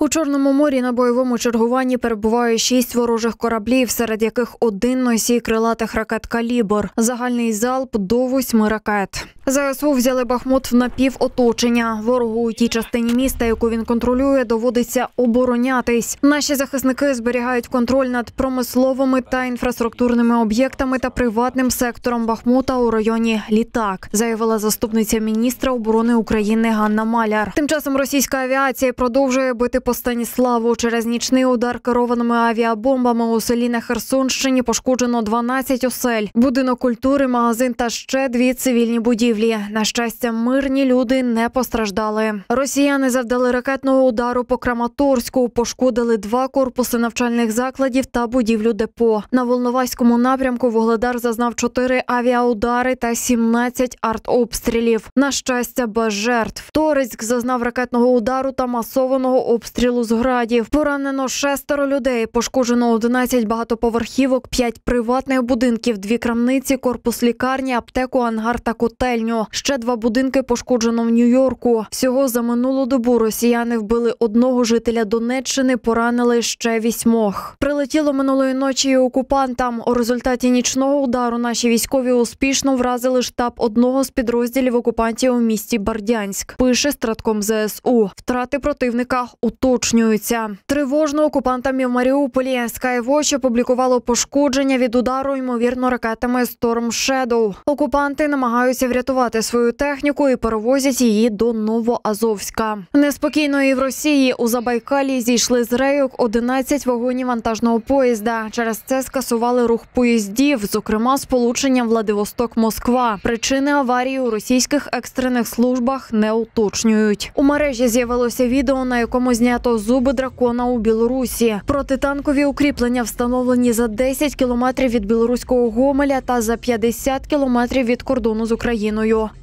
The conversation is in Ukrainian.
У Чорному морі на бойовому чергуванні перебуває 6 ворожих кораблів, серед яких один носій крилатих ракет «Калібр». Загальний залп до 8 ракет. ЗСУ взяли Бахмут в напівоточення. Ворогу у тій частині міста, яку він контролює, доводиться оборонятись. Наші захисники зберігають контроль над промисловими та інфраструктурними об'єктами та приватним сектором Бахмута у районі Літак, заявила заступниця міністра оборони України Ганна Маляр. Тим часом російська авіація продовжує бити по Станіславу. Через нічний удар керованими авіабомбами у селі на Херсонщині пошкоджено 12 осель, будинок культури, магазин та ще 2 цивільні будівлі. На щастя, мирні люди не постраждали. Росіяни завдали ракетного удару по Краматорську, пошкодили 2 корпуси навчальних закладів та будівлю депо. На Волноваському напрямку Вугледар зазнав 4 авіаудари та 17 артобстрілів. На щастя, без жертв. Торецьк зазнав ракетного удару та масованого обстрілу з градів. Поранено 6 людей, пошкоджено 11 багатоповерхівок, 5 приватних будинків, 2 крамниці, корпус лікарні, аптеку, ангар та котельню. Ще 2 будинки пошкоджено в Нью-Йорку. Всього за минулу добу росіяни вбили 1 жителя Донеччини, поранили ще 8. Прилетіло минулої ночі і окупантам. У результаті нічного удару наші військові успішно вразили штаб одного з підрозділів окупантів у місті Бердянськ, пише Стратком ЗСУ. Втрати противника уточнюються. Тривожно окупантам і в Маріуполі. Skywatch опублікувало пошкодження від удару, ймовірно, ракетами Storm Shadow. Окупанти намагаються врятувати свою техніку і перевозять її до Новоазовська. Неспокійно і в Росії. У Забайкалі зійшли з рейок 11 вагонів вантажного поїзда. Через це скасували рух поїздів, зокрема сполученням Владивосток-Москва. Причини аварії у російських екстрених службах не уточнюють. У мережі з'явилося відео, на якому знято зуби дракона у Білорусі. Протитанкові укріплення встановлені за 10 кілометрів від білоруського Гомеля та за 50 кілометрів від кордону з Україною.